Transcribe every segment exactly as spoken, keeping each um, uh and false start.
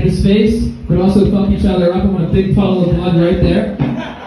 the space, but also fuck each other up. I want a big puddle of blood right there.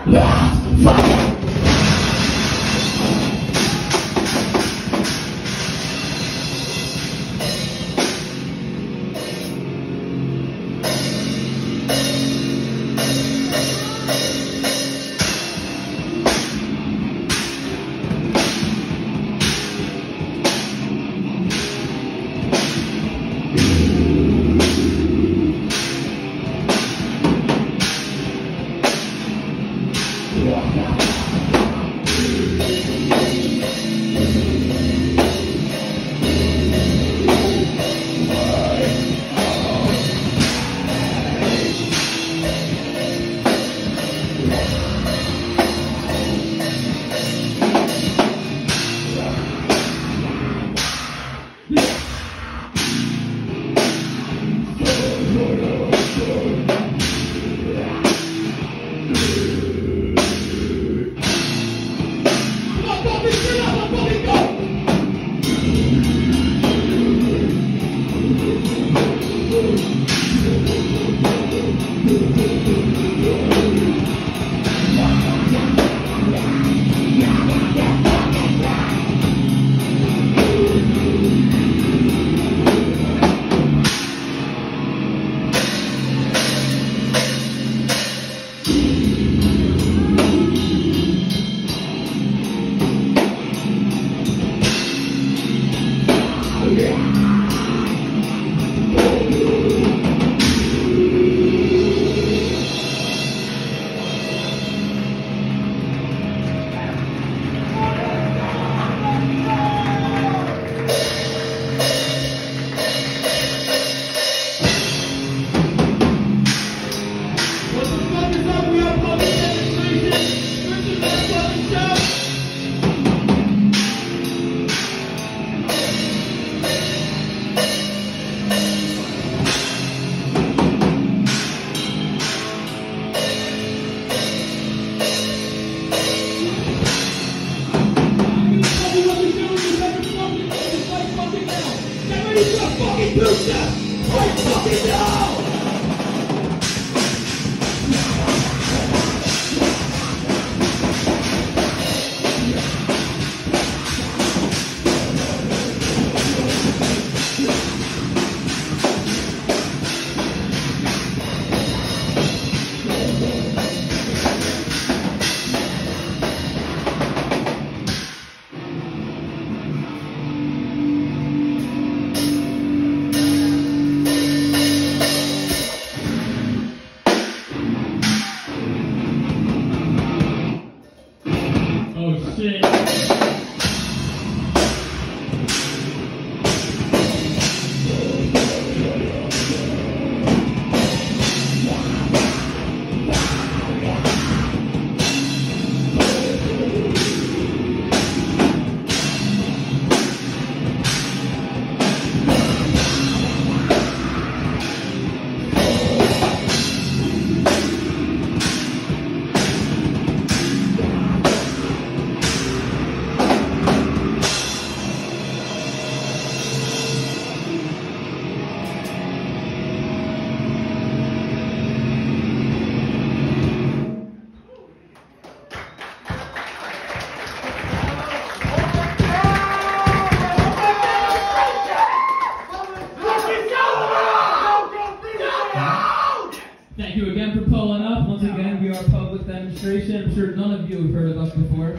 Thank you again for pulling up. Once again, we are Public Demonstration. I'm sure none of you have heard of us before.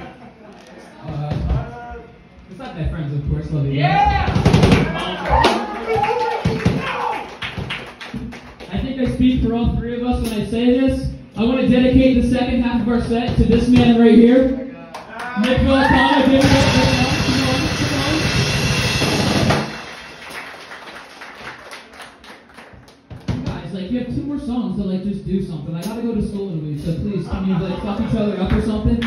Uh, besides my friends, of course. Love you. Yeah! Um, I think I speak for all three of us when I say this. I want to dedicate the second half of our set to this man right here. Nick Villatana, give it up. Like, you have two more songs to like just do something. I gotta go to school in a week, so please, can you like fuck each other up or something?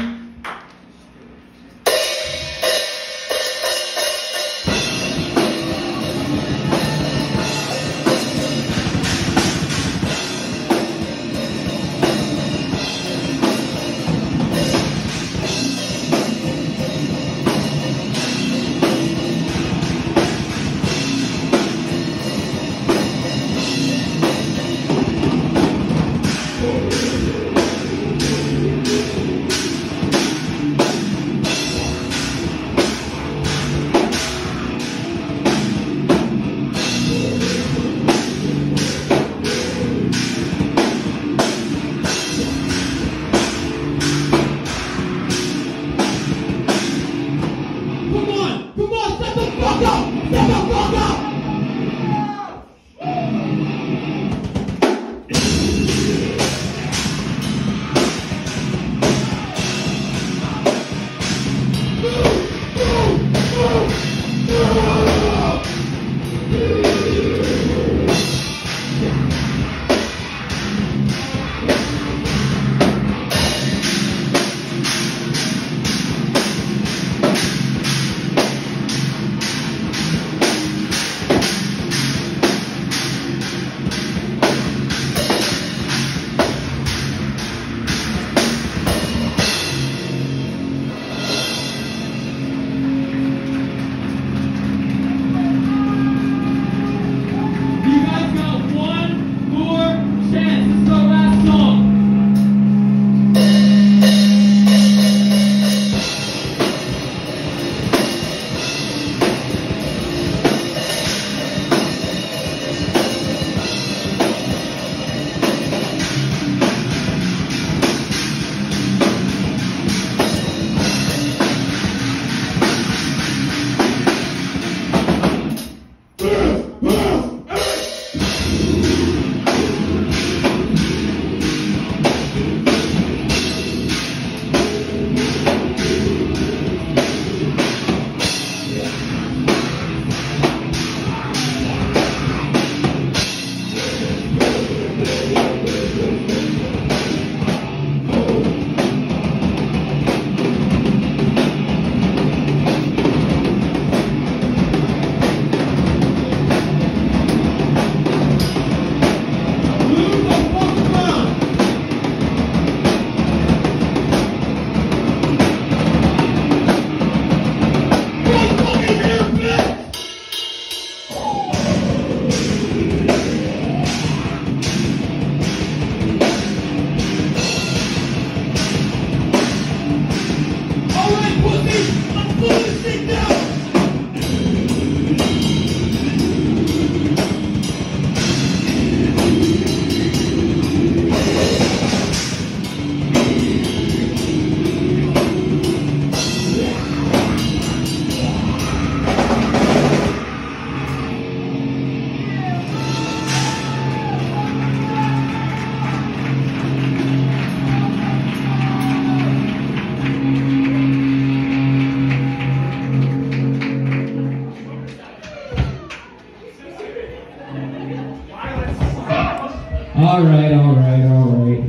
All right, all right, all right.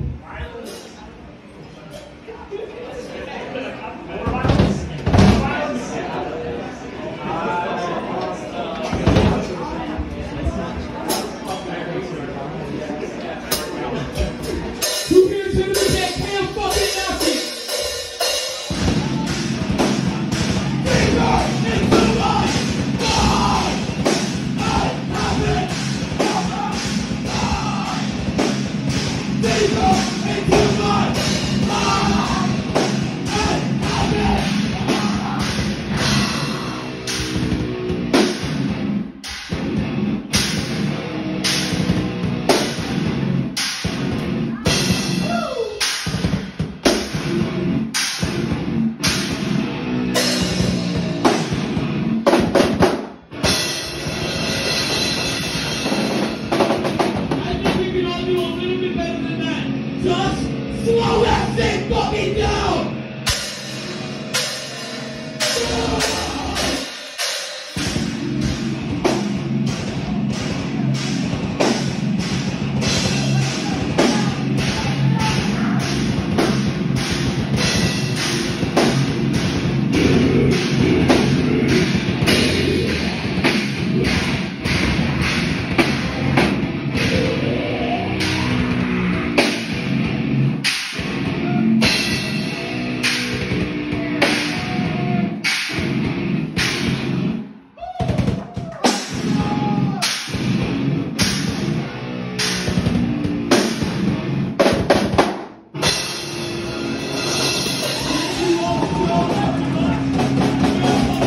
Who here to the get can't fucking nothing? Finger into my mind. I have it. Finger into my mind. I have it. Just slow that thing fucking down!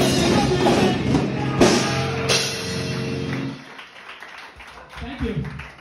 Thank you.